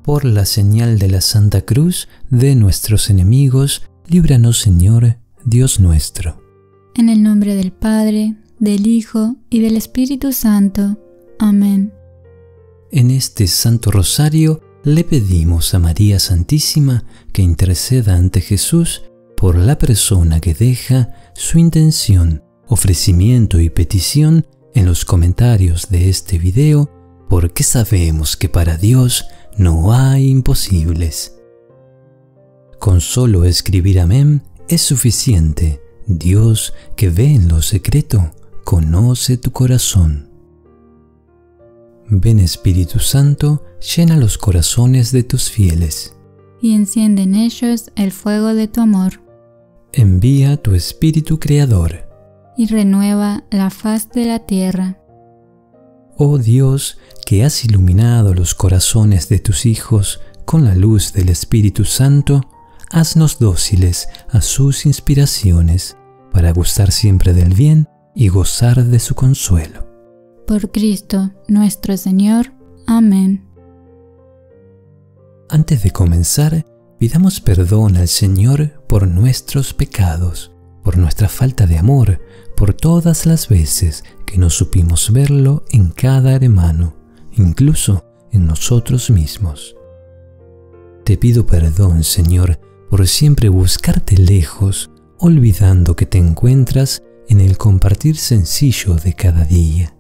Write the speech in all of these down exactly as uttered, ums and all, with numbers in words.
por la señal de la Santa Cruz de nuestros enemigos, líbranos, Señor, Dios nuestro. En el nombre del Padre, del Hijo y del Espíritu Santo. Amén. En este Santo Rosario le pedimos a María Santísima que interceda ante Jesús por la persona que deja su intención, ofrecimiento y petición en los comentarios de este video, porque sabemos que para Dios no hay imposibles. Con solo escribir amén es suficiente. Dios, que ve en lo secreto, conoce tu corazón. Ven, Espíritu Santo, llena los corazones de tus fieles y enciende en ellos el fuego de tu amor. Envía tu Espíritu Creador y renueva la faz de la tierra. Oh Dios, que has iluminado los corazones de tus hijos con la luz del Espíritu Santo, haznos dóciles a sus inspiraciones, para gustar siempre del bien y gozar de su consuelo. Por Cristo nuestro Señor. Amén. Antes de comenzar, pidamos perdón al Señor por nuestros pecados, por nuestra falta de amor, por todas las veces que no supimos verlo en cada hermano, incluso en nosotros mismos. Te pido perdón, Señor, por siempre buscarte lejos, olvidando que te encuentras en el compartir sencillo de cada día.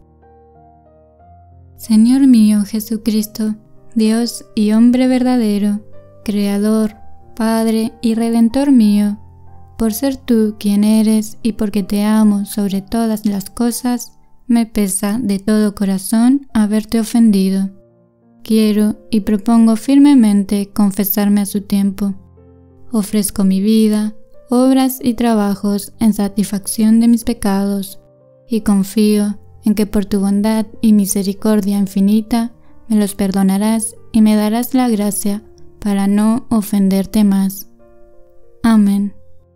Señor mío Jesucristo, Dios y hombre verdadero, Creador, Padre y Redentor mío, por ser tú quien eres y porque te amo sobre todas las cosas, me pesa de todo corazón haberte ofendido. Quiero y propongo firmemente confesarme a su tiempo. Ofrezco mi vida, obras y trabajos en satisfacción de mis pecados, y confío en que por tu bondad y misericordia infinita me los perdonarás y me darás la gracia para no ofenderte más. Amén.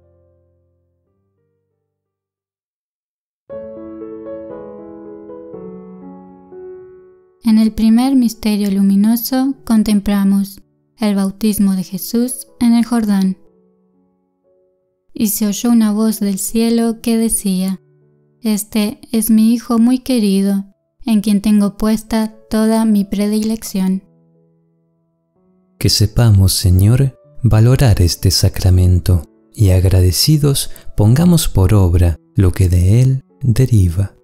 En el primer misterio luminoso contemplamos el bautismo de Jesús en el Jordán. Y se oyó una voz del cielo que decía: Este es mi Hijo muy querido, en quien tengo puesta toda mi predilección. Que sepamos, Señor, valorar este sacramento y agradecidos pongamos por obra lo que de él deriva.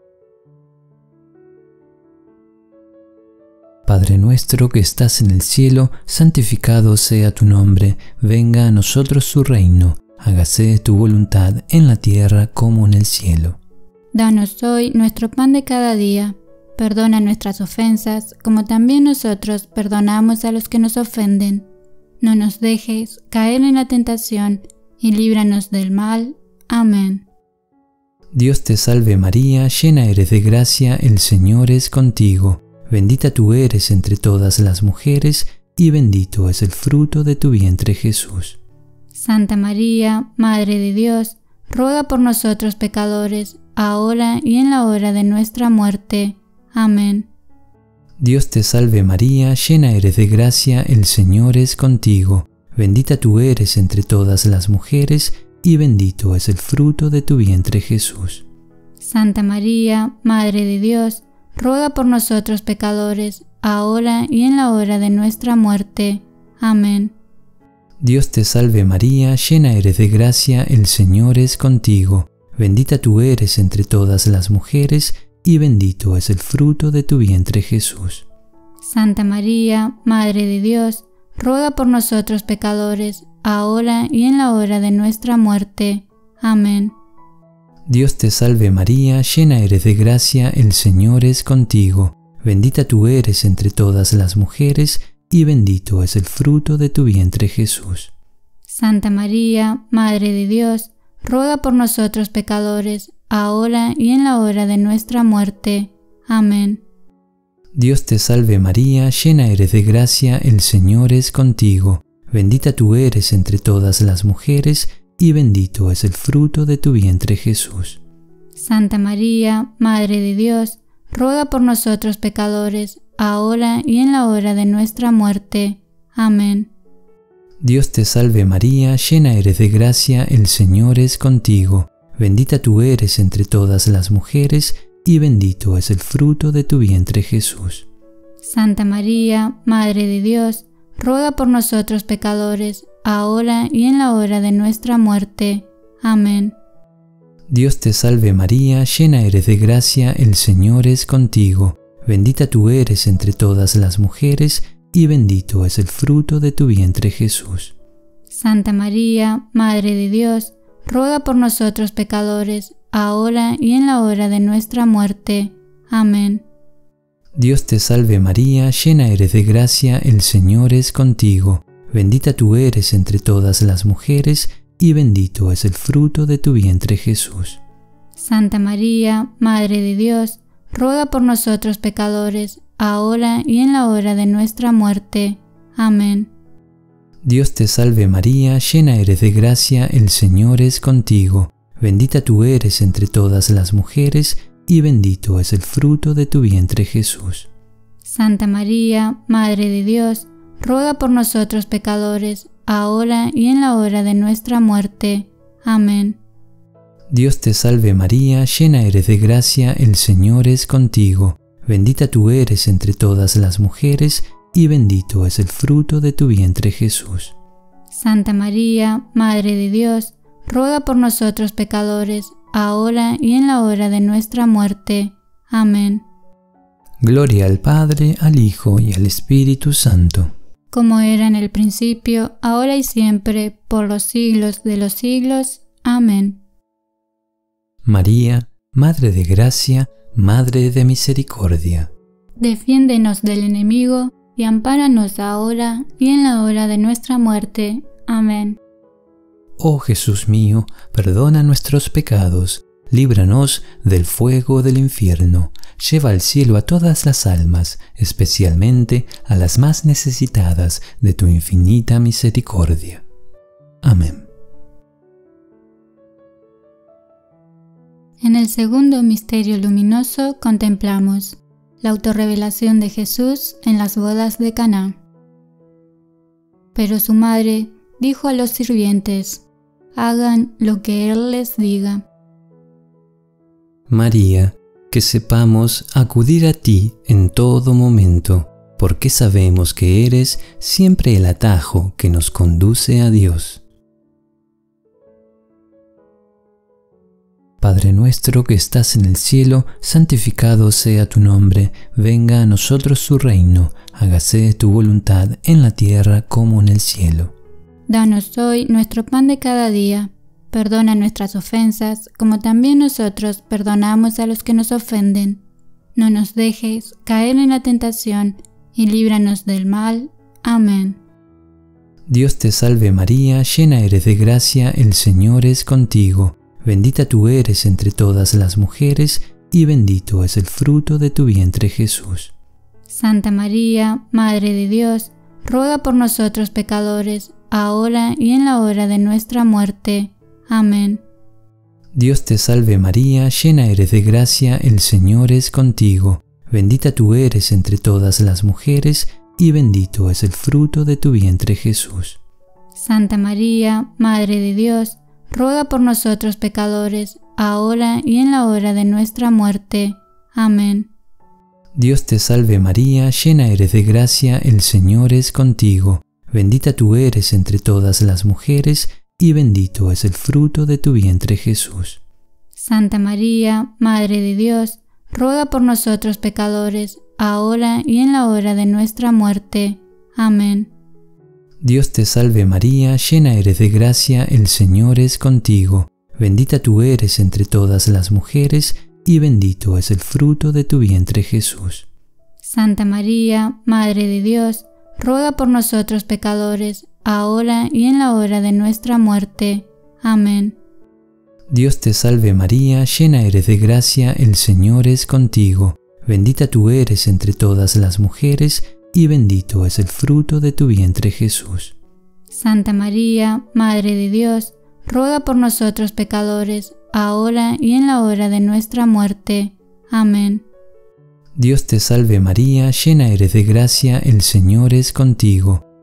Padre nuestro que estás en el cielo, santificado sea tu nombre, venga a nosotros tu reino, hágase tu voluntad en la tierra como en el cielo. Danos hoy nuestro pan de cada día, perdona nuestras ofensas, como también nosotros perdonamos a los que nos ofenden. No nos dejes caer en la tentación, y líbranos del mal. Amén. Dios te salve María, llena eres de gracia, el Señor es contigo. Bendita tú eres entre todas las mujeres, y bendito es el fruto de tu vientre Jesús. Santa María, Madre de Dios, ruega por nosotros pecadores, ahora y en la hora de nuestra muerte. Amén. Dios te salve María, llena eres de gracia, el Señor es contigo. Bendita tú eres entre todas las mujeres, y bendito es el fruto de tu vientre Jesús. Santa María, Madre de Dios, ruega por nosotros pecadores, ahora y en la hora de nuestra muerte. Amén. Dios te salve María, llena eres de gracia, el Señor es contigo. Bendita tú eres entre todas las mujeres, y bendito es el fruto de tu vientre Jesús. Santa María, Madre de Dios, ruega por nosotros pecadores, ahora y en la hora de nuestra muerte. Amén. Dios te salve María, llena eres de gracia, el Señor es contigo. Bendita tú eres entre todas las mujeres, y bendito es el fruto de tu vientre Jesús. Santa María, Madre de Dios, ruega por nosotros pecadores, ahora y en la hora de nuestra muerte. Amén. Dios te salve María, llena eres de gracia, el Señor es contigo. Bendita tú eres entre todas las mujeres, y bendito es el fruto de tu vientre Jesús. Santa María, Madre de Dios, ruega por nosotros pecadores, ahora y en la hora de nuestra muerte. Amén. Dios te salve María, llena eres de gracia, el Señor es contigo. Bendita tú eres entre todas las mujeres, y bendito es el fruto de tu vientre Jesús. Santa María, Madre de Dios, ruega por nosotros pecadores, ahora y en la hora de nuestra muerte. Amén. Dios te salve María, llena eres de gracia, el Señor es contigo. Bendita tú eres entre todas las mujeres, y bendito es el fruto de tu vientre Jesús. Santa María, Madre de Dios, ruega por nosotros pecadores, ahora y en la hora de nuestra muerte. Amén. Dios te salve María, llena eres de gracia, el Señor es contigo. Bendita tú eres entre todas las mujeres, y bendito es el fruto de tu vientre Jesús. Santa María, Madre de Dios, ruega por nosotros pecadores, ahora y en la hora de nuestra muerte. Amén. Dios te salve María, llena eres de gracia, el Señor es contigo. Bendita tú eres entre todas las mujeres, y bendito es el fruto de tu vientre Jesús. Santa María, Madre de Dios, ruega por nosotros pecadores, ahora y en la hora de nuestra muerte. Amén. Dios te salve María, llena eres de gracia, el Señor es contigo. Bendita tú eres entre todas las mujeres, y bendito es el fruto de tu vientre Jesús. Santa María, Madre de Dios, ruega por nosotros pecadores, ahora y en la hora de nuestra muerte. Amén. Gloria al Padre, al Hijo y al Espíritu Santo. Como era en el principio, ahora y siempre, por los siglos de los siglos. Amén. María, Madre de Gracia, Madre de Misericordia. Defiéndenos del enemigo y ampáranos ahora y en la hora de nuestra muerte. Amén. Oh Jesús mío, perdona nuestros pecados, líbranos del fuego del infierno, lleva al cielo a todas las almas, especialmente a las más necesitadas de tu infinita misericordia. Amén. En el segundo misterio luminoso contemplamos la autorrevelación de Jesús en las bodas de Caná. Pero su madre dijo a los sirvientes: hagan lo que él les diga. María, que sepamos acudir a ti en todo momento, porque sabemos que eres siempre el atajo que nos conduce a Dios. Padre nuestro que estás en el cielo, santificado sea tu nombre, venga a nosotros tu reino, hágase tu voluntad en la tierra como en el cielo. Danos hoy nuestro pan de cada día. Perdona nuestras ofensas, como también nosotros perdonamos a los que nos ofenden. No nos dejes caer en la tentación, y líbranos del mal. Amén. Dios te salve María, llena eres de gracia, el Señor es contigo. Bendita tú eres entre todas las mujeres, y bendito es el fruto de tu vientre Jesús. Santa María, Madre de Dios, ruega por nosotros pecadores, ahora y en la hora de nuestra muerte. Amén. Dios te salve María, llena eres de gracia, el Señor es contigo. Bendita tú eres entre todas las mujeres, y bendito es el fruto de tu vientre Jesús. Santa María, Madre de Dios, ruega por nosotros pecadores, ahora y en la hora de nuestra muerte. Amén. Dios te salve María, llena eres de gracia, el Señor es contigo. Bendita tú eres entre todas las mujeres, y bendito es el fruto de tu vientre Jesús. Santa María, Madre de Dios, ruega por nosotros pecadores, ahora y en la hora de nuestra muerte. Amén. Dios te salve María, llena eres de gracia, el Señor es contigo. Bendita tú eres entre todas las mujeres, y bendito es el fruto de tu vientre Jesús. Santa María, Madre de Dios, ruega por nosotros pecadores, ahora y en la hora de nuestra muerte. Amén. Dios te salve María, llena eres de gracia, el Señor es contigo. Bendita tú eres entre todas las mujeres, y bendito es el fruto de tu vientre Jesús. Santa María, Madre de Dios, ruega por nosotros pecadores, ahora y en la hora de nuestra muerte. Amén. Dios te salve María, llena eres de gracia, el Señor es contigo.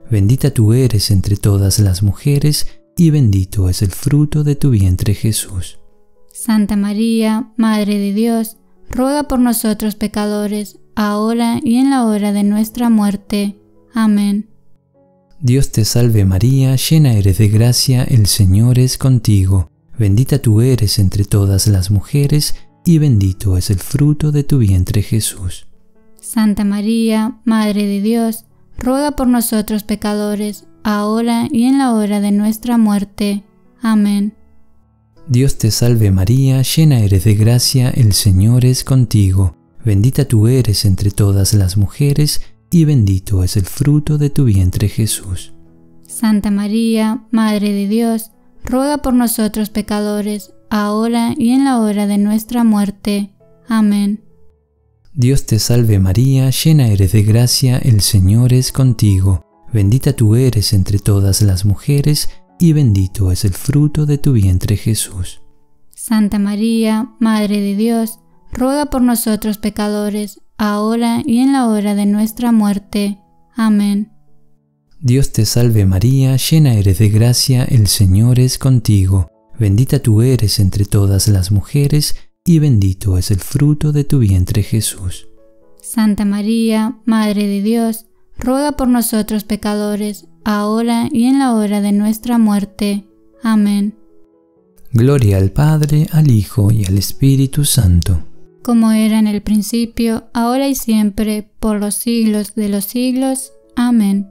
bendita tú eres entre todas las mujeres, y bendito es el fruto de tu vientre Jesús. Santa María, Madre de Dios, ruega por nosotros pecadores, ahora y en la hora de nuestra muerte. Amén. Dios te salve María, llena eres de gracia, el Señor es contigo. Bendita tú eres entre todas las mujeres, y bendito es el fruto de tu vientre Jesús. Santa María, Madre de Dios, ruega por nosotros pecadores, ahora y en la hora de nuestra muerte. Amén. Dios te salve María, llena eres de gracia, el Señor es contigo. Bendita tú eres entre todas las mujeres, y bendito es el fruto de tu vientre Jesús. Santa María, Madre de Dios, ruega por nosotros pecadores, ahora y en la hora de nuestra muerte. Amén. Dios te salve María, llena eres de gracia, el Señor es contigo. Bendita tú eres entre todas las mujeres, y bendito es el fruto de tu vientre Jesús. Santa María, Madre de Dios, ruega por nosotros pecadores, ahora y en la hora de nuestra muerte. Amén. Dios te salve María, llena eres de gracia, el Señor es contigo. Bendita tú eres entre todas las mujeres, y bendito es el fruto de tu vientre Jesús. Santa María, Madre de Dios, ruega por nosotros pecadores, ahora y en la hora de nuestra muerte. Amén. Gloria al Padre, al Hijo y al Espíritu Santo. Como era en el principio, ahora y siempre, por los siglos de los siglos. Amén.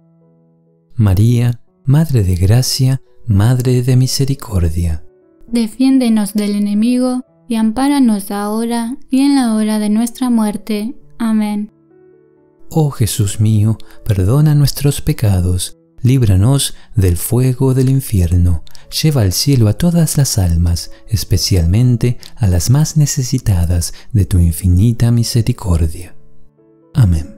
María, Madre de Gracia, Madre de Misericordia. Defiéndenos del enemigo y ampáranos ahora y en la hora de nuestra muerte. Amén. Oh Jesús mío, perdona nuestros pecados, líbranos del fuego del infierno, lleva al cielo a todas las almas, especialmente a las más necesitadas de tu infinita misericordia. Amén.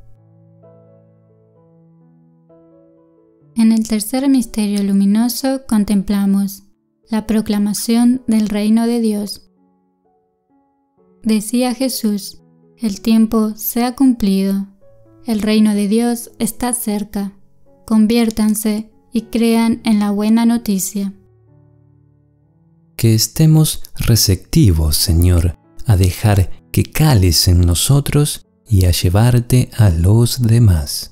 En el tercer misterio luminoso contemplamos la proclamación del reino de Dios. Decía Jesús: el tiempo se ha cumplido, el reino de Dios está cerca, conviértanse y crean en la buena noticia. Que estemos receptivos, Señor, a dejar que cales en nosotros y a llevarte a los demás.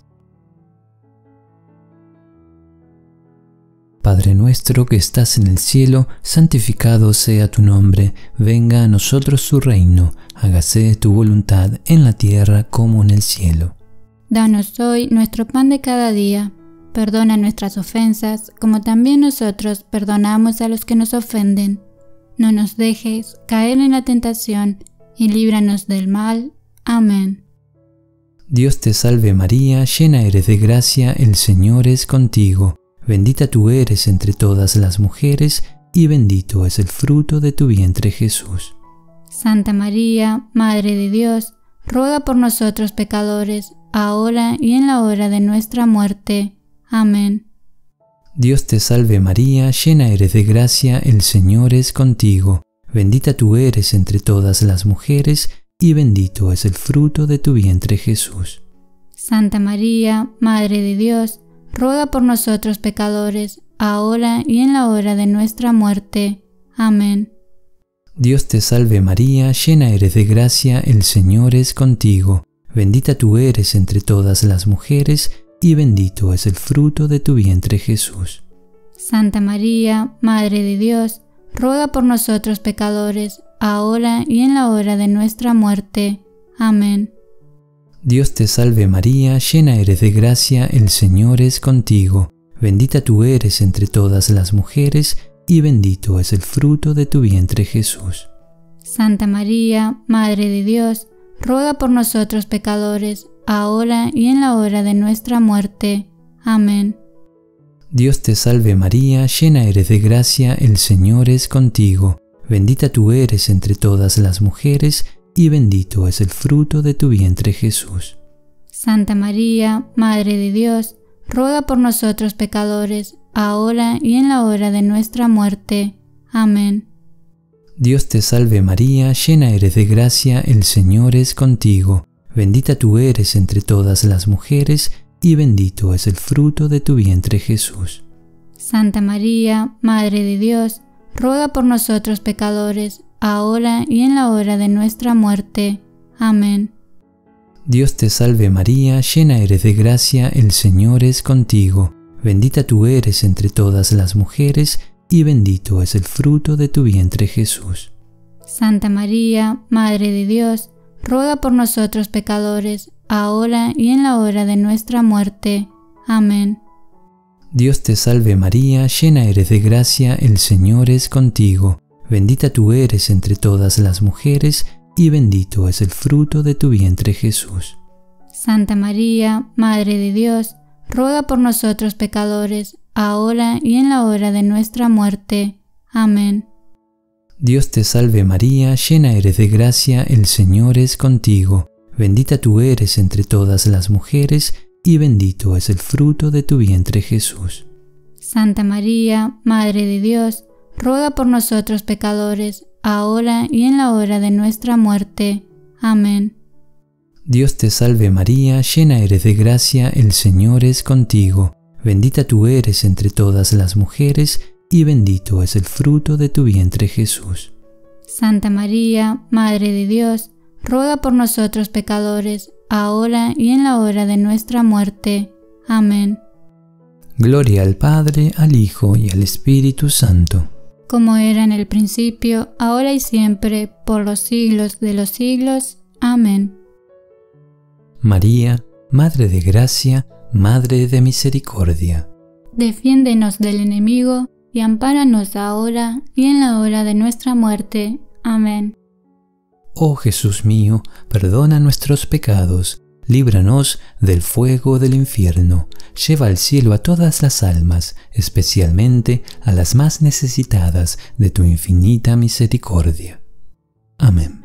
Padre nuestro que estás en el cielo, santificado sea tu nombre, venga a nosotros tu reino, hágase tu voluntad en la tierra como en el cielo. Danos hoy nuestro pan de cada día, perdona nuestras ofensas, como también nosotros perdonamos a los que nos ofenden. No nos dejes caer en la tentación, y líbranos del mal. Amén. Dios te salve María, llena eres de gracia, el Señor es contigo. Bendita tú eres entre todas las mujeres, y bendito es el fruto de tu vientre Jesús. Santa María, Madre de Dios, ruega por nosotros pecadores, ahora y en la hora de nuestra muerte. Amén. Dios te salve María, llena eres de gracia, el Señor es contigo. Bendita tú eres entre todas las mujeres, y bendito es el fruto de tu vientre Jesús. Santa María, Madre de Dios, ruega por nosotros pecadores, ahora y en la hora de nuestra muerte. Amén. Dios te salve María, llena eres de gracia, el Señor es contigo. Bendita tú eres entre todas las mujeres, y bendito es el fruto de tu vientre Jesús. Santa María, Madre de Dios, ruega por nosotros pecadores, ahora y en la hora de nuestra muerte. Amén. Dios te salve María, llena eres de gracia, el Señor es contigo. Bendita tú eres entre todas las mujeres, y bendito es el fruto de tu vientre Jesús. Santa María, Madre de Dios, ruega por nosotros pecadores, ahora y en la hora de nuestra muerte. Amén. Dios te salve María, llena eres de gracia, el Señor es contigo. Bendita tú eres entre todas las mujeres, y bendito es el fruto de tu vientre Jesús. Santa María, Madre de Dios, ruega por nosotros pecadores, ahora y en la hora de nuestra muerte. Amén. Dios te salve María, llena eres de gracia, el Señor es contigo. Bendita tú eres entre todas las mujeres, y bendito es el fruto de tu vientre Jesús. Santa María, Madre de Dios, ruega por nosotros pecadores, ahora y en la hora de nuestra muerte. Amén. Dios te salve María, llena eres de gracia, el Señor es contigo. Bendita tú eres entre todas las mujeres, y bendito es el fruto de tu vientre Jesús. Santa María, Madre de Dios, ruega por nosotros pecadores, ahora y en la hora de nuestra muerte. Amén. Dios te salve María, llena eres de gracia, el Señor es contigo. Bendita tú eres entre todas las mujeres, y bendito es el fruto de tu vientre Jesús. Santa María, Madre de Dios, ruega por nosotros pecadores, ahora y en la hora de nuestra muerte. Amén. Dios te salve María, llena eres de gracia, el Señor es contigo. Bendita tú eres entre todas las mujeres, y bendito es el fruto de tu vientre Jesús. Santa María, Madre de Dios, ruega por nosotros pecadores, ahora y en la hora de nuestra muerte. Amén. Dios te salve María, llena eres de gracia, el Señor es contigo. Bendita tú eres entre todas las mujeres, y bendito es el fruto de tu vientre Jesús. Santa María, Madre de Dios, ruega por nosotros pecadores, ahora y en la hora de nuestra muerte. Amén. Gloria al Padre, al Hijo y al Espíritu Santo. Como era en el principio, ahora y siempre, por los siglos de los siglos. Amén. María, Madre de Gracia, Madre de Misericordia. Defiéndenos del enemigo y ampáranos ahora y en la hora de nuestra muerte. Amén. Oh Jesús mío, perdona nuestros pecados, líbranos del fuego del infierno, lleva al cielo a todas las almas, especialmente a las más necesitadas de tu infinita misericordia. Amén.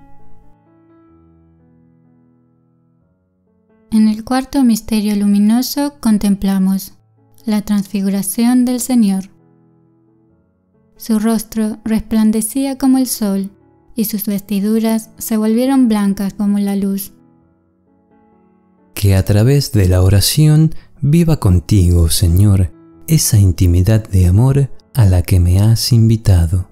En el cuarto misterio luminoso contemplamos la transfiguración del Señor. Su rostro resplandecía como el sol, y sus vestiduras se volvieron blancas como la luz. Que a través de la oración viva contigo, Señor, esa intimidad de amor a la que me has invitado.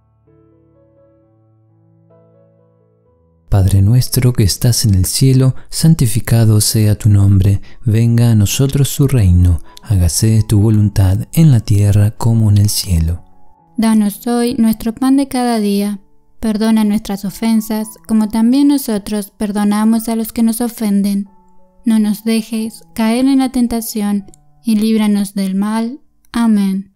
Padre nuestro que estás en el cielo, santificado sea tu nombre, venga a nosotros tu reino, hágase tu voluntad en la tierra como en el cielo. Danos hoy nuestro pan de cada día. Perdona nuestras ofensas, como también nosotros perdonamos a los que nos ofenden. No nos dejes caer en la tentación, y líbranos del mal. Amén.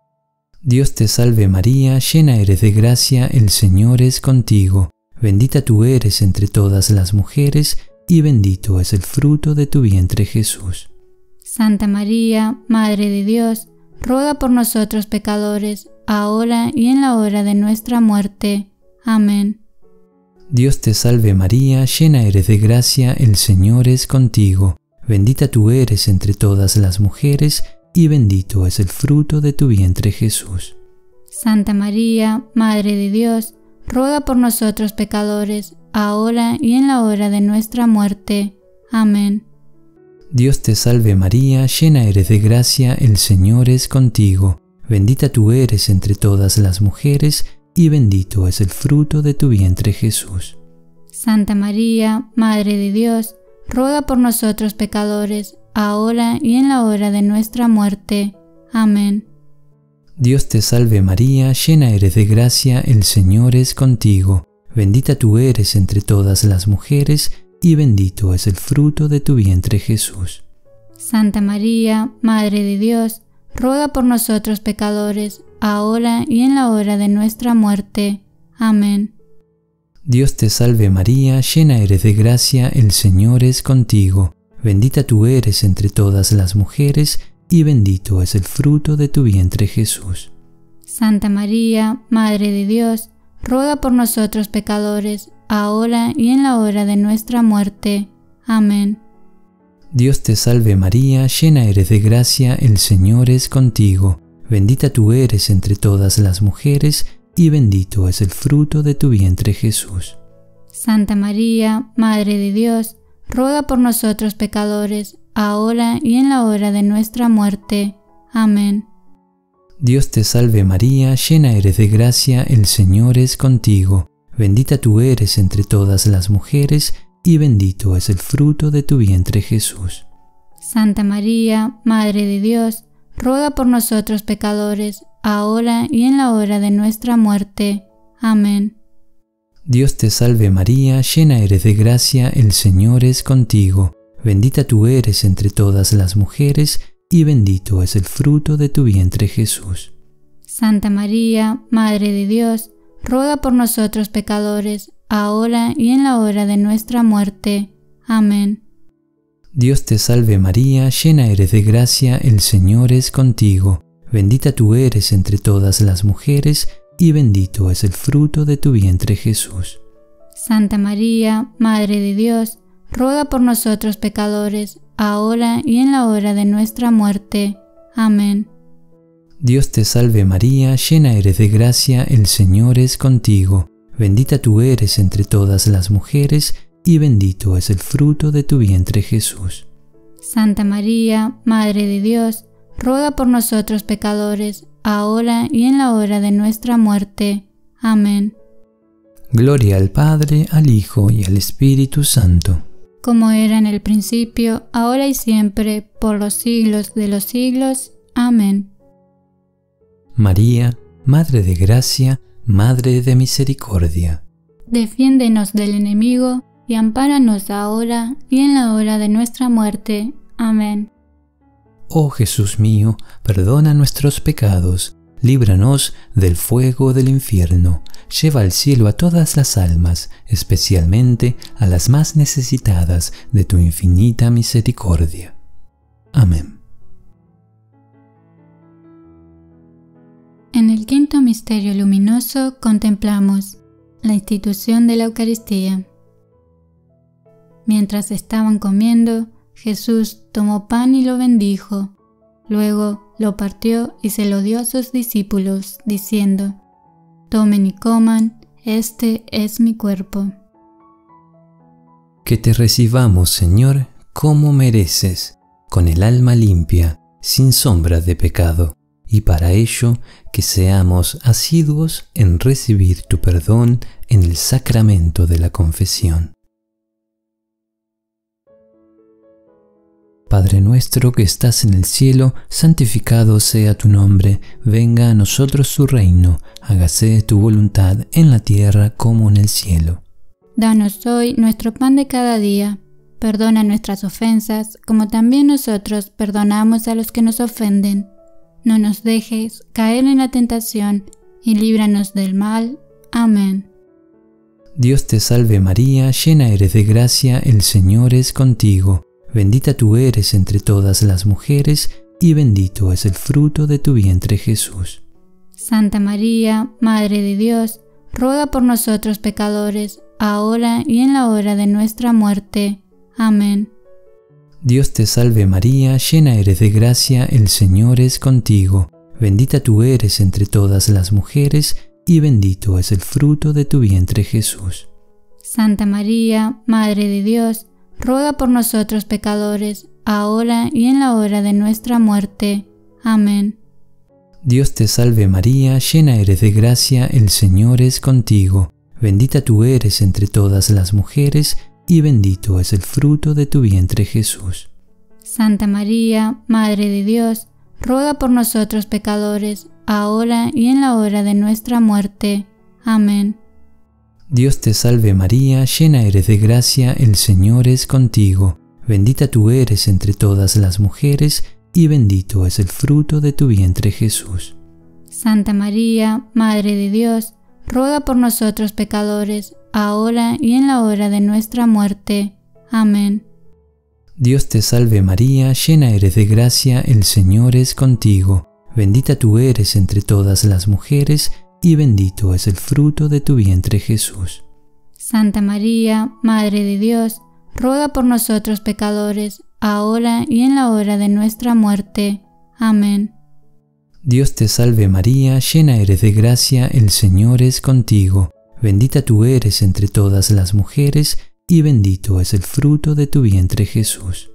Dios te salve María, llena eres de gracia, el Señor es contigo. Bendita tú eres entre todas las mujeres, y bendito es el fruto de tu vientre Jesús. Santa María, Madre de Dios, ruega por nosotros pecadores, ahora y en la hora de nuestra muerte. Amén. Dios te salve María, llena eres de gracia, el Señor es contigo. Bendita tú eres entre todas las mujeres, y bendito es el fruto de tu vientre Jesús. Santa María, Madre de Dios, ruega por nosotros pecadores, ahora y en la hora de nuestra muerte. Amén. Dios te salve María, llena eres de gracia, el Señor es contigo. Bendita tú eres entre todas las mujeres, y bendito es el fruto de tu vientre Jesús. Santa María, Madre de Dios, ruega por nosotros pecadores, ahora y en la hora de nuestra muerte. Amén. Dios te salve María, llena eres de gracia, el Señor es contigo. Bendita tú eres entre todas las mujeres, y bendito es el fruto de tu vientre Jesús. Santa María, Madre de Dios, ruega por nosotros pecadores, ahora y en la hora de nuestra muerte. Amén. Dios te salve María, llena eres de gracia, el Señor es contigo. Bendita tú eres entre todas las mujeres, y bendito es el fruto de tu vientre Jesús. Santa María, Madre de Dios, ruega por nosotros pecadores, ahora y en la hora de nuestra muerte. Amén. Dios te salve María, llena eres de gracia, el Señor es contigo. Bendita tú eres entre todas las mujeres, y bendito es el fruto de tu vientre Jesús. Santa María, Madre de Dios, ruega por nosotros pecadores, ahora y en la hora de nuestra muerte. Amén. Dios te salve María, llena eres de gracia, el Señor es contigo. Bendita tú eres entre todas las mujeres, y bendito es el fruto de tu vientre Jesús. Santa María, Madre de Dios, ruega por nosotros pecadores, ahora y en la hora de nuestra muerte. Amén. Dios te salve María, llena eres de gracia, el Señor es contigo. Bendita tú eres entre todas las mujeres, y bendito es el fruto de tu vientre Jesús. Santa María, Madre de Dios, ruega por nosotros pecadores, ahora y en la hora de nuestra muerte. Amén. Dios te salve María, llena eres de gracia, el Señor es contigo. Bendita tú eres entre todas las mujeres, y bendito es el fruto de tu vientre Jesús. Santa María, Madre de Dios, ruega por nosotros pecadores, ahora y en la hora de nuestra muerte. Amén. Dios te salve María, llena eres de gracia, el Señor es contigo. Bendita tú eres entre todas las mujeres, y bendito es el fruto de tu vientre Jesús. Santa María, Madre de Dios, ruega por nosotros pecadores, ahora y en la hora de nuestra muerte. Amén. Gloria al Padre, al Hijo y al Espíritu Santo. Como era en el principio, ahora y siempre, por los siglos de los siglos. Amén. María, Madre de Gracia, Madre de Misericordia. Defiéndenos del enemigo y ampáranos ahora y en la hora de nuestra muerte. Amén. Oh Jesús mío, perdona nuestros pecados, líbranos del fuego del infierno, lleva al cielo a todas las almas, especialmente a las más necesitadas de tu infinita misericordia. Amén. En el quinto misterio luminoso contemplamos la institución de la Eucaristía. Mientras estaban comiendo, Jesús tomó pan y lo bendijo. Luego lo partió y se lo dio a sus discípulos, diciendo: Tomen y coman, este es mi cuerpo. Que te recibamos, Señor, como mereces, con el alma limpia, sin sombra de pecado, y para ello que seamos asiduos en recibir tu perdón en el sacramento de la confesión. Padre nuestro que estás en el cielo, santificado sea tu nombre, venga a nosotros tu reino, hágase tu voluntad en la tierra como en el cielo. Danos hoy nuestro pan de cada día, perdona nuestras ofensas, como también nosotros perdonamos a los que nos ofenden. No nos dejes caer en la tentación, y líbranos del mal. Amén. Dios te salve María, llena eres de gracia, el Señor es contigo. Bendita tú eres entre todas las mujeres, y bendito es el fruto de tu vientre Jesús. Santa María, Madre de Dios, ruega por nosotros pecadores, ahora y en la hora de nuestra muerte. Amén. Dios te salve María, llena eres de gracia, el Señor es contigo. Bendita tú eres entre todas las mujeres, y bendito es el fruto de tu vientre Jesús. Santa María, Madre de Dios, ruega por nosotros pecadores, ahora y en la hora de nuestra muerte. Amén. Dios te salve María, llena eres de gracia, el Señor es contigo. Bendita tú eres entre todas las mujeres, y bendito es el fruto de tu vientre Jesús. Santa María, Madre de Dios, ruega por nosotros pecadores, ahora y en la hora de nuestra muerte. Amén. Dios te salve María, llena eres de gracia, el Señor es contigo. Bendita tú eres entre todas las mujeres, y bendito es el fruto de tu vientre Jesús. Santa María, Madre de Dios, ruega por nosotros pecadores, ahora y en la hora de nuestra muerte. Amén. Dios te salve María, llena eres de gracia, el Señor es contigo. Bendita tú eres entre todas las mujeres, y bendito es el fruto de tu vientre Jesús. Santa María, Madre de Dios, ruega por nosotros pecadores, ahora y en la hora de nuestra muerte. Amén. Dios te salve María, llena eres de gracia, el Señor es contigo. Bendita tú eres entre todas las mujeres, y bendito es el fruto de tu vientre Jesús.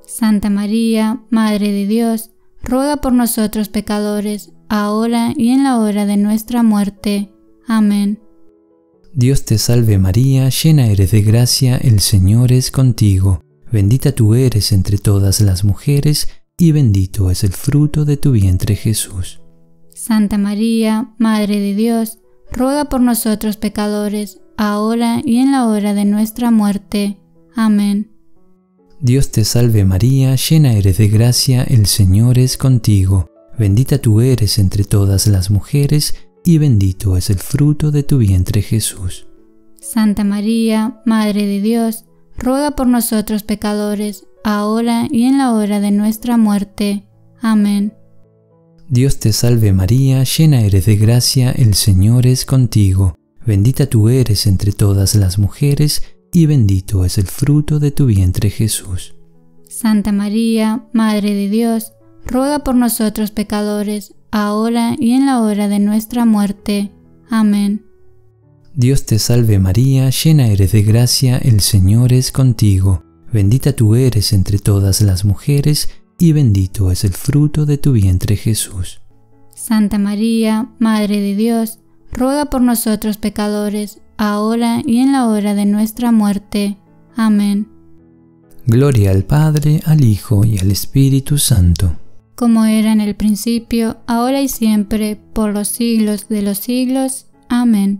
Santa María, Madre de Dios, ruega por nosotros pecadores, ahora y en la hora de nuestra muerte. Amén. Dios te salve María, llena eres de gracia, el Señor es contigo. Bendita tú eres entre todas las mujeres, y bendito es el fruto de tu vientre Jesús. Santa María, Madre de Dios, ruega por nosotros pecadores, ahora y en la hora de nuestra muerte. Amén. Dios te salve María, llena eres de gracia, el Señor es contigo. Bendita tú eres entre todas las mujeres, y bendito es el fruto de tu vientre Jesús. Santa María, Madre de Dios, ruega por nosotros pecadores, ahora y en la hora de nuestra muerte. Amén. Dios te salve María, llena eres de gracia, el Señor es contigo. Bendita tú eres entre todas las mujeres, y bendito es el fruto de tu vientre Jesús. Santa María, Madre de Dios, ruega por nosotros pecadores, ahora y en la hora de nuestra muerte. Amén. Dios te salve María, llena eres de gracia, el Señor es contigo. Bendita tú eres entre todas las mujeres, y bendito es el fruto de tu vientre Jesús. Santa María, Madre de Dios, ruega por nosotros pecadores, ahora y en la hora de nuestra muerte. Amén. Gloria al Padre, al Hijo y al Espíritu Santo. Como era en el principio, ahora y siempre, por los siglos de los siglos. Amén.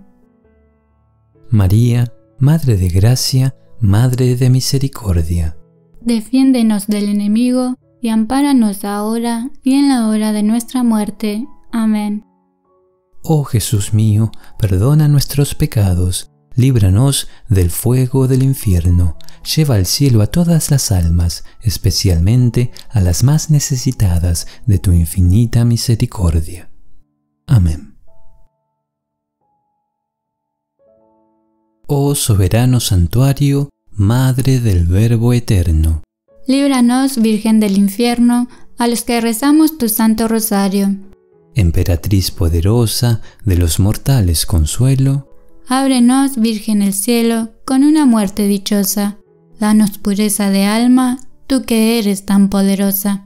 María, Madre de Gracia, Madre de Misericordia. Defiéndenos del enemigo y ampáranos ahora y en la hora de nuestra muerte. Amén. Oh Jesús mío, perdona nuestros pecados, líbranos del fuego del infierno, lleva al cielo a todas las almas, especialmente a las más necesitadas de tu infinita misericordia. Amén. Oh soberano santuario, Madre del Verbo eterno. Líbranos, Virgen del infierno, a los que rezamos tu Santo Rosario. Emperatriz poderosa, de los mortales consuelo. Ábrenos, Virgen el cielo, con una muerte dichosa. Danos pureza de alma, tú que eres tan poderosa.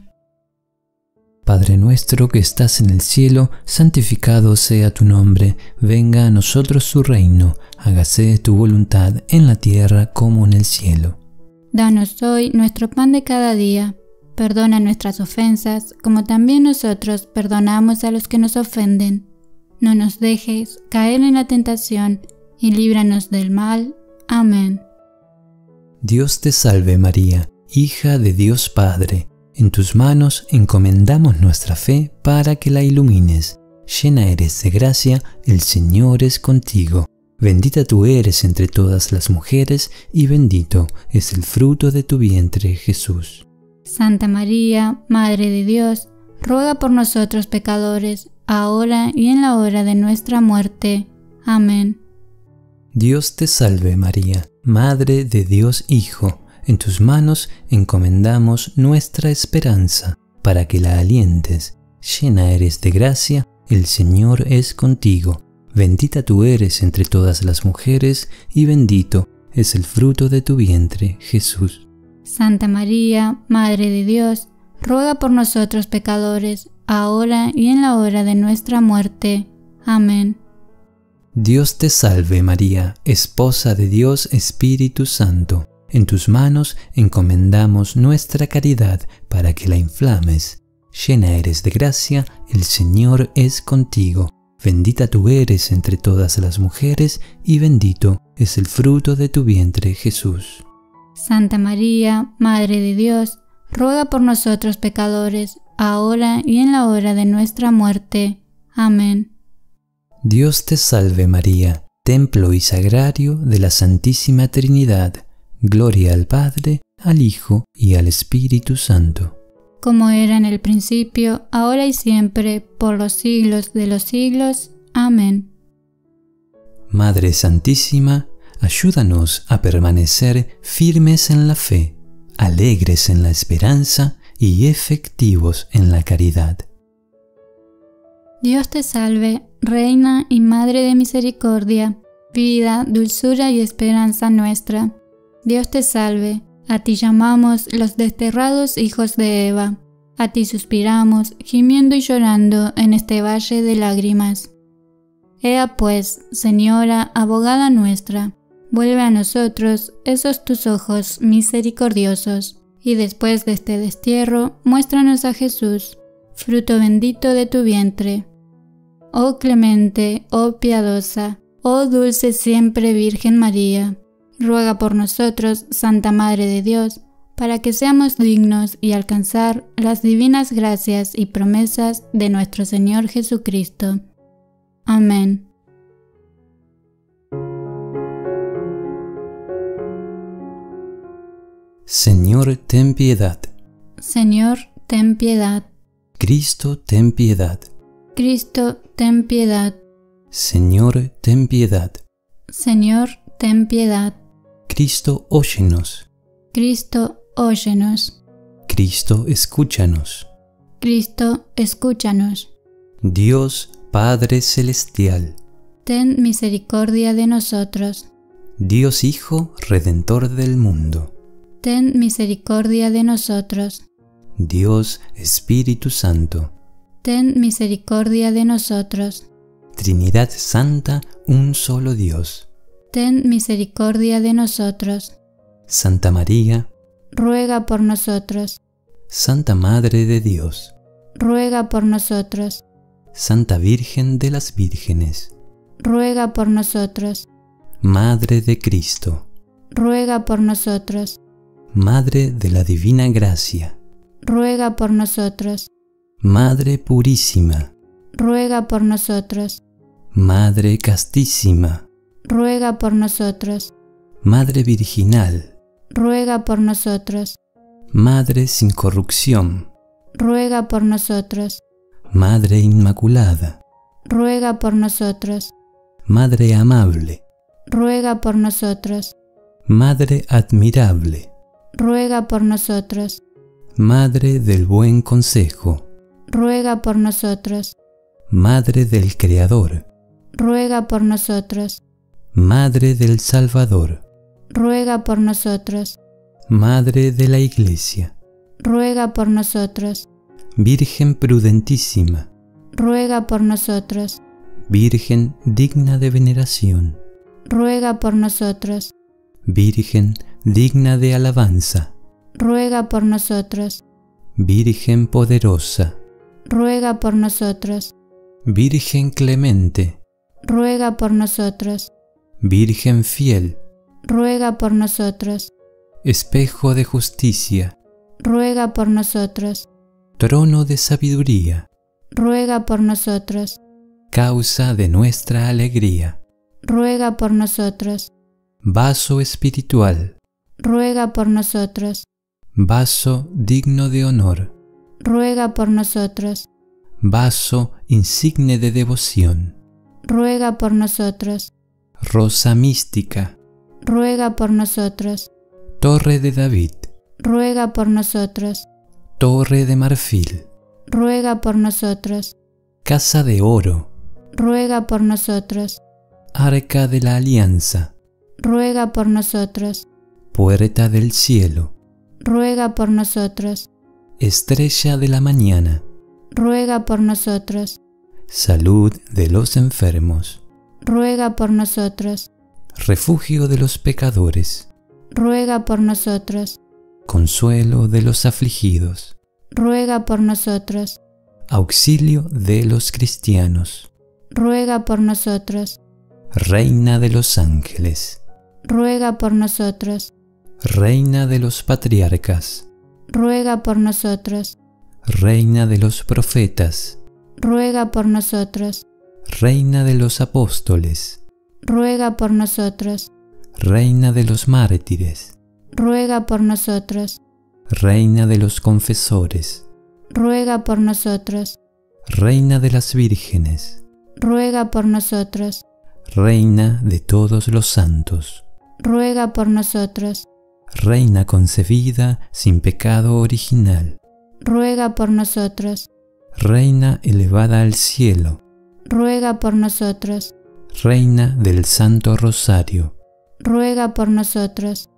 Padre nuestro que estás en el cielo, santificado sea tu nombre. Venga a nosotros tu reino. Hágase tu voluntad en la tierra como en el cielo. Danos hoy nuestro pan de cada día. Perdona nuestras ofensas, como también nosotros perdonamos a los que nos ofenden. No nos dejes caer en la tentación, y líbranos del mal. Amén. Dios te salve María, hija de Dios Padre. En tus manos encomendamos nuestra fe para que la ilumines. Llena eres de gracia, el Señor es contigo. Bendita tú eres entre todas las mujeres, y bendito es el fruto de tu vientre, Jesús. Santa María, Madre de Dios, ruega por nosotros pecadores, ahora y en la hora de nuestra muerte. Amén. Dios te salve María, Madre de Dios Hijo. En tus manos encomendamos nuestra esperanza, para que la alientes. Llena eres de gracia, el Señor es contigo. Bendita tú eres entre todas las mujeres, y bendito es el fruto de tu vientre, Jesús. Santa María, Madre de Dios, ruega por nosotros pecadores, ahora y en la hora de nuestra muerte. Amén. Dios te salve María, Esposa de Dios Espíritu Santo. En tus manos encomendamos nuestra caridad para que la inflames. Llena eres de gracia, el Señor es contigo. Bendita tú eres entre todas las mujeres, y bendito es el fruto de tu vientre, Jesús. Santa María, Madre de Dios, ruega por nosotros pecadores, ahora y en la hora de nuestra muerte. Amén. Dios te salve María, templo y sagrario de la Santísima Trinidad. Gloria al Padre, al Hijo y al Espíritu Santo. Como era en el principio, ahora y siempre, por los siglos de los siglos. Amén. Madre Santísima, ayúdanos a permanecer firmes en la fe, alegres en la esperanza y efectivos en la caridad. Dios te salve, Reina y Madre de misericordia, vida, dulzura y esperanza nuestra. Dios te salve, A ti llamamos los desterrados hijos de Eva. A ti suspiramos, gimiendo y llorando en este valle de lágrimas. Ea pues, Señora, abogada nuestra, vuelve a nosotros esos tus ojos misericordiosos, y después de este destierro, muéstranos a Jesús, fruto bendito de tu vientre. Oh clemente, oh piadosa, oh dulce siempre Virgen María, ruega por nosotros, Santa Madre de Dios, para que seamos dignos y alcanzar las divinas gracias y promesas de nuestro Señor Jesucristo. Amén. Señor, ten piedad. Señor, ten piedad. Cristo, ten piedad. Cristo, ten piedad. Señor, ten piedad. Señor, ten piedad. Cristo, óyenos. Cristo, óyenos. Cristo, escúchanos. Cristo, escúchanos. Dios Padre Celestial, ten misericordia de nosotros. Dios Hijo, Redentor del mundo, ten misericordia de nosotros. Dios Espíritu Santo, ten misericordia de nosotros. Trinidad Santa, un solo Dios, ten misericordia de nosotros. Santa María, ruega por nosotros. Santa Madre de Dios, ruega por nosotros. Santa Virgen de las Vírgenes, ruega por nosotros. Madre de Cristo, ruega por nosotros. Madre de la Divina Gracia, ruega por nosotros. Madre Purísima, ruega por nosotros. Madre Castísima, ruega por nosotros. Madre Virginal, ruega por nosotros. Madre sin corrupción, ruega por nosotros. Madre Inmaculada, ruega por nosotros. Madre amable, ruega por nosotros. Madre admirable, ruega por nosotros. Madre del buen consejo, ruega por nosotros. Madre del Creador, ruega por nosotros. Madre del Salvador, ruega por nosotros. Madre de la Iglesia, ruega por nosotros. Virgen prudentísima, ruega por nosotros. Virgen digna de veneración, ruega por nosotros. Virgen digna de alabanza, ruega por nosotros. Virgen poderosa, ruega por nosotros. Virgen clemente, ruega por nosotros. Virgen fiel, ruega por nosotros. Espejo de justicia, ruega por nosotros. Trono de sabiduría, ruega por nosotros. Causa de nuestra alegría, ruega por nosotros. Vaso espiritual, ruega por nosotros. Vaso digno de honor, ruega por nosotros. Vaso insigne de devoción, ruega por nosotros. Rosa mística, ruega por nosotros. Torre de David, ruega por nosotros. Torre de marfil, ruega por nosotros. Casa de oro, ruega por nosotros. Arca de la Alianza, ruega por nosotros. Puerta del cielo, ruega por nosotros. Estrella de la mañana, ruega por nosotros. Salud de los enfermos, ruega por nosotros. Refugio de los pecadores, ruega por nosotros. Consuelo de los afligidos, ruega por nosotros. Auxilio de los cristianos, ruega por nosotros. Reina de los ángeles, ruega por nosotros. Reina de los patriarcas, ruega por nosotros. Reina de los profetas, ruega por nosotros. Reina de los apóstoles, ruega por nosotros. Reina de los mártires, ruega por nosotros. Reina de los confesores, ruega por nosotros. Reina de las vírgenes, ruega por nosotros. Reina de todos los santos, ruega por nosotros. Reina concebida sin pecado original, ruega por nosotros. Reina elevada al cielo, ruega por nosotros. Reina del Santo Rosario, ruega por nosotros.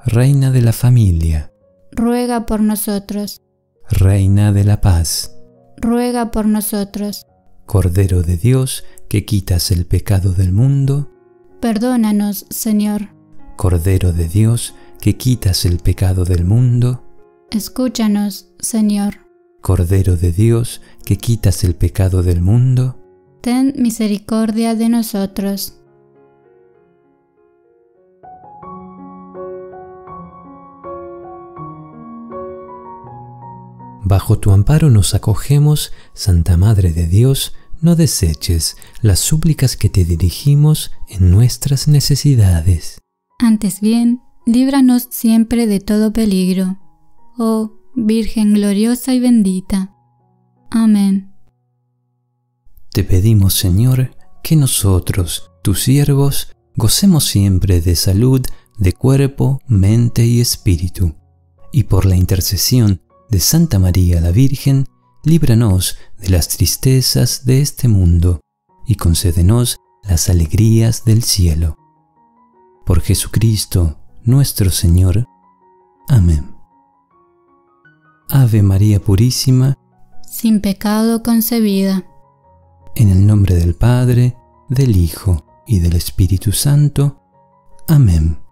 Reina de la familia, ruega por nosotros. Reina de la paz, Ruega por nosotros. Cordero de Dios, que quitas el pecado del mundo, Perdónanos, Señor. Cordero de Dios, que quitas el pecado del mundo, Escúchanos, Señor. Cordero de Dios, que quitas el pecado del mundo, Ten misericordia de nosotros. bajo tu amparo nos acogemos, Santa Madre de Dios, no deseches las súplicas que te dirigimos en nuestras necesidades. Antes bien, líbranos siempre de todo peligro. Oh Virgen gloriosa y bendita. Amén. Te pedimos, Señor, que nosotros, tus siervos, gocemos siempre de salud, de cuerpo, mente y espíritu, y por la intercesión de Santa María la Virgen, líbranos de las tristezas de este mundo, y concédenos las alegrías del cielo. Por Jesucristo, nuestro Señor. Amén. Ave María Purísima, sin pecado concebida. en el nombre del Padre, del Hijo y del Espíritu Santo. Amén.